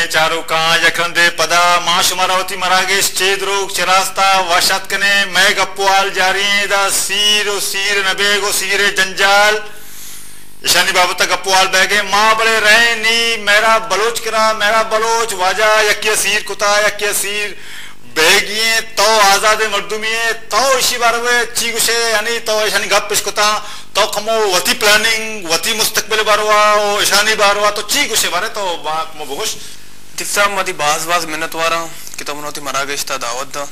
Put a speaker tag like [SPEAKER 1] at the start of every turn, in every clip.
[SPEAKER 1] चारू का यखंदे पदा माश मरावती मरागेश चेद्रोग चिरास्ता वशत कने मैं गप्पुआल जारी दा सीर नबेगो सीरे जंजाल ईशानी बाबू तक गप्पुआल बैगे माँ बड़े रहे नी मेरा बलोच करा मेरा बलोच वाजा यक्य सीर कुता यक्य सीर बेगिए तो आजादे मर्दुमिये तो इसी बार वे चीगुशे यानी तो ईशानी गप पिशकुता तो कमो वती प्लानिंग वती मुस्तकबिल बारवा ओ ईशानी बारवा तो चीगुशे बारे तो बाक मो बुगुश
[SPEAKER 2] तिफ्सा मती बाज मिन्नत वारा कि तो मनोती मरागेशता दावत दा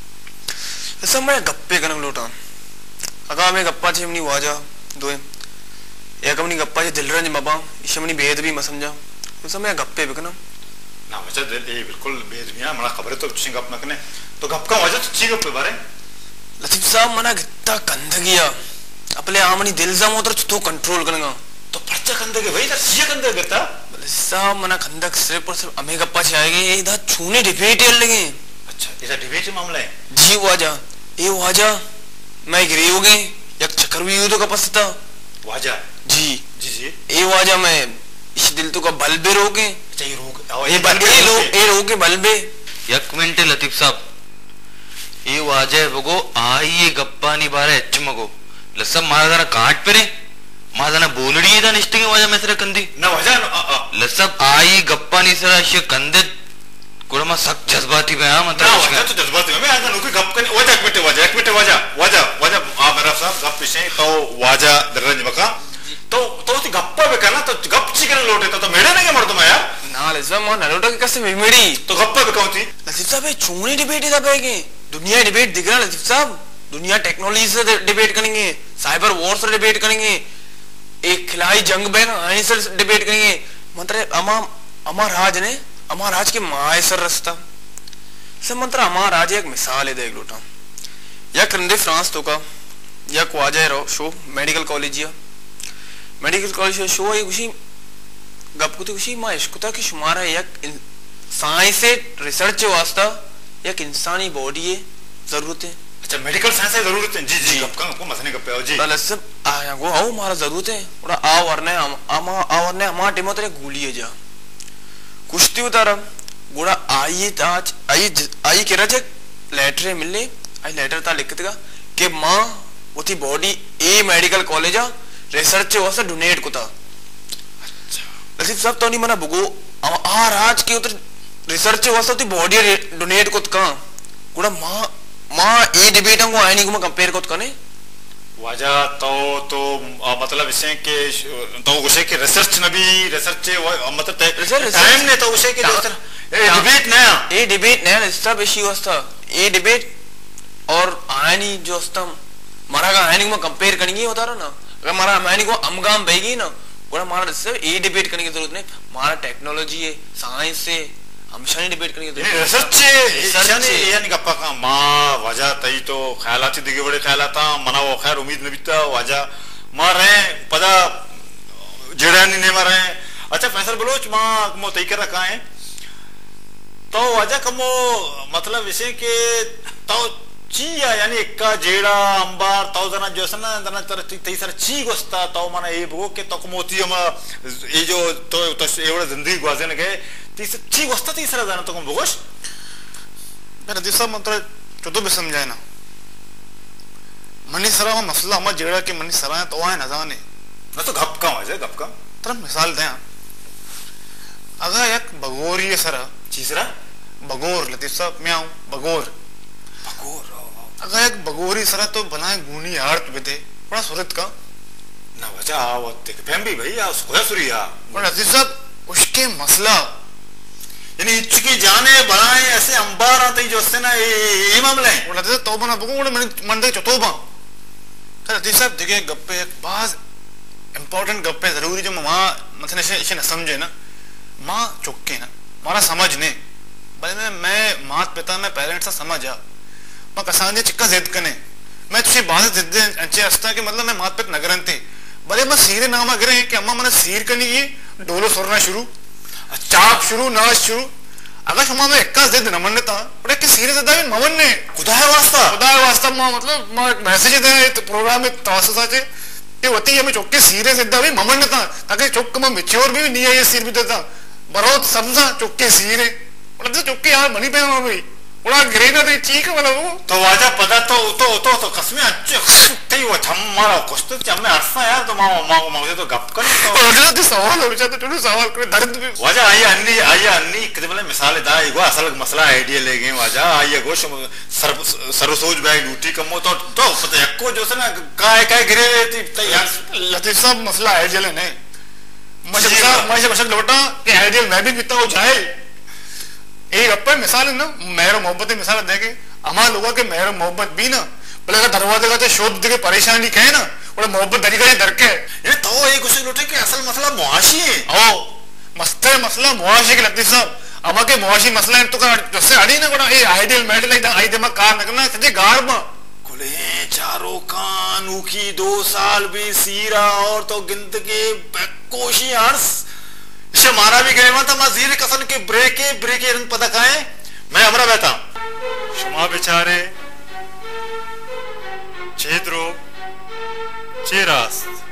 [SPEAKER 2] ऐसा मैं गप्पे कनक लोटा अगा में गप्पा छे मनी वाजा दोए एक अपनी गप्पा छे दिलरंज बाबा इशमनी भेद भी म समझा ऐसा मैं गप्पे बिकना
[SPEAKER 1] ना वजह ये बिल्कुल बेदमिया मना खबर तो चिंग अपना कने तो गप का वजह तो चीग पे बारे
[SPEAKER 2] लतीफ साहब मना कितना कंदगिया अपने आमनी दिल जम उधर तो कंट्रोल करना
[SPEAKER 1] तो पर्चा कंदगे भाई तो सीए कंदगे बेटा
[SPEAKER 2] साहब मना कंदक सिर्फ और सिर्फ अमे गप्पा छे आएगे ये इधर छूने डिबेट ये लगे
[SPEAKER 1] अच्छा इधर डिबेट मामला है
[SPEAKER 2] जी वाजा ये वाजा मैं गिरी हो गई एक चक्कर भी तो का पसता
[SPEAKER 1] वाजा
[SPEAKER 2] जी
[SPEAKER 1] जी जी
[SPEAKER 2] ये वाजा मैं इस दिल तो का बल बे रोगे
[SPEAKER 1] चाहिए रोग
[SPEAKER 2] ये रोगे बल बे
[SPEAKER 3] एक मिनट लतीफ साहब ये वाजे बगो आइए गप्पा नहीं बारे चमगो लसम मारा जरा काट पे रे मारा जरा बोलड़ी है ना निष्ठिंग वाजा में सरे कंदी
[SPEAKER 1] ना वाजा
[SPEAKER 3] लसम आई गप्पा नहीं सरा शे कंदे कुड़मा सक जज्बाती में हाँ मतलब
[SPEAKER 1] वाजा तो जज्बाती में मैं आजा नुकी गप करने वाजा एक मिनट वाजा आप मेरा साहब गप पिछे तो वाजा दररंज बका तो ती गप्पा पे करना तो गप चिकन लोटे तो मेरे नहीं के मर तुम यार
[SPEAKER 2] ना लेज़ा मां नलोटा के कैसे मेरी
[SPEAKER 1] तो गप्पा पे कौन थी
[SPEAKER 2] लतीफ साहब ये चूनी डिबेट इधर बैगे दुनिया डिबेट दिख रहा है लतीफ साहब दुनिया टेक्नोलॉजी से डिबेट करेंगे साइबर वॉर से डिबेट करेंगे एक खिलाई जंग बैन आने से डिबेट करेंगे मतलब अमा राज के माए सर रास्ता से मंत्र अमा राज एक मिसाल है देख लोटा या करंदे फ्रांस तो का या क्वाजा रो शो मेडिकल कॉलेज शो है उसी गपकुती उसी मां इश्कुता की शुमार है एक साइंस से रिसर्च वास्ता एक इंसानी बॉडी है जरूरत है
[SPEAKER 1] अच्छा मेडिकल साइंस है जरूरत है जी जी गपका को मसने गप्पे जी
[SPEAKER 2] तले सब आया गो आओ मारा जरूरत है ओड़ा आवरने हमा टिमो तेरे गुलिए जा कुश्ती उतारा गोड़ा आई के रजे लेटर मिलने आई लेटर ता लिखतगा कि मां उती बॉडी ए मेडिकल कॉलेज रिसर्च वास्ता डोनेट कोता अच्छा लतीफ साहब तो नहीं मना बुगो आ राज के उतर रिसर्च वास्ता ती बॉडी डोनेट कोत का गुड़ा मां ए डिबेट को आईनी को मैं कंपेयर कोत कने
[SPEAKER 1] वाजा तो मतलब इसे के तो उसे के रिसर्च नबी रिसर्च मतलब टाइम ने तो उसे के
[SPEAKER 2] डिबेट नया सब इश्यू वास्ता ए डिबेट और आईनी जो वास्ता मारा का आईनी को मैं कंपेयर करेंगे होता रहा ना अगर हमारा मैंने को अमगाम बेगी ना पूरा हमारा सिर्फ ये डिबेट करने की जरूरत नहीं हमारा टेक्नोलॉजी है साइंस से हम शानी डिबेट करने की जरूरत है
[SPEAKER 1] रिसर्च है यानी गप्पा का माँ वजह तई तो ख्यालाती दिगे बड़े ख्यालाता मना वो खैर उम्मीद न बीता वजह मार रहे पता जेड़ा नहीं मार रहे अच्छा फैसल बलोच माँ मो तई कर रखा है तो वजह कमो मतलब इसे के तो चीया यानी एक्का जेड़ा अंबार ताऊ जना जो सना जना तई सर ची गोस्ता ताऊ माना ये बगो के तो मोती हम ये जो तो एवढे जिंदगी गुजारने ने गए ती ची गोस्ता ती सर जना तो बगोश
[SPEAKER 4] मेरा दिशा मंत्र तो भी समझाए ना मनी सरा मसला हम जेड़ा के मनी सरा तो आए ना जाने
[SPEAKER 1] ना तो गप का है गप का
[SPEAKER 4] तरह मिसाल दें अगर एक बगोर ये सरा
[SPEAKER 1] चीसरा
[SPEAKER 4] बगोर लतीफ साहब म्याऊ बगोर अगर एक बगोरी सरा तो बनाए गुनी आर्ट बेटे बड़ा सूरत का
[SPEAKER 1] ना वजह आवत के फैमिली भैया उसको सुरिया
[SPEAKER 4] बड़ा अजीज साहब उसके मसला
[SPEAKER 1] यानी इच्छुकी जाने बनाए ऐसे अंबार आते जो से ना ये मामला है
[SPEAKER 4] बड़ा अजीज तौबा ना बगो बड़ा मन दे तौबा तो अजीज साहब देखिए गप्पे एक बाज इंपॉर्टेंट गप्पे जरूरी जो मां मतलब इसे न समझे ना मां चुक्के ना मारा समझ ने भले मैं मात पिता में पेरेंट्स से समझ आ मैं कसाने चिक्का जिद कने मैं तुझे बात जिद अच्छे हस्ता कि मतलब मैं मात पित नगरंती भले मैं सीरे नाम अगरे कि अम्मा मैंने सीर कनी ये डोलो सोरना शुरू चाप शुरू नाच शुरू अगर शुमा में एक्का जिद न मनता बड़े कि सीरे जिदा भी मवन ने खुदा है वास्ता मां मतलब मां मैसेज दे प्रोग्राम में तवससा चे ये होती है मैं चौके सीरे जिदा भी मवन ने था ताकि चौक में मिच्योर भी नहीं है ये सीर भी देता बरोत समझा चुक्के सीरे उड़ा चुक्के यार मनी पे भाई उड़ा गिरेगा तो चीख वाला वो
[SPEAKER 1] तो वाजा पता तो कसमे अच्छे ते वो छम्मारा कोष्ट चम्मे अर्सा यार तो माओ तो गप कर
[SPEAKER 4] तो तो सवाल हो जाता तो सवाल करे दर्द भी
[SPEAKER 1] वाजा आइए अन्नी कितने बले मिसाल दा इगो असल मसला आइडिया ले गए वाजा आइए गो सरसोज बैग ड्यूटी कमो तो पता एको जो से ना काय गिरे थी यार
[SPEAKER 4] लतीफ साहब मसला आइडिया लेने मुझे बशक लौटा कि आइडियल मैं भी कितना हो जाए एक अप्पा मिसाल है ना मेहर मोहब्बत की मिसाल देखे हमारे लोगों के मेहर मोहब्बत भी ना बोले अगर दरवाजे का शोध देखे परेशानी कहे ना और मोहब्बत दरी का डर के
[SPEAKER 1] ये तो एक उसे लौटे कि असल मसला मुआशी है
[SPEAKER 4] ओ मस्त है मसला मुआशी के लगती सब अमा के मुआशी मसला है तो का जैसे अड़ी ना कोड़ा ये आइडियल मैटर लाइक आई दे मा कार नकना सजे गार में
[SPEAKER 1] कोले चारों कान उकी 2 साल भी सीरा और तो गिनत के कोशी अर्स इसे मारा भी गए वहां था मजीर कसन के ब्रेके रंग पता खाए मैं हमरा बैठा
[SPEAKER 5] क्षमा बेचारे चेद्रो चेरास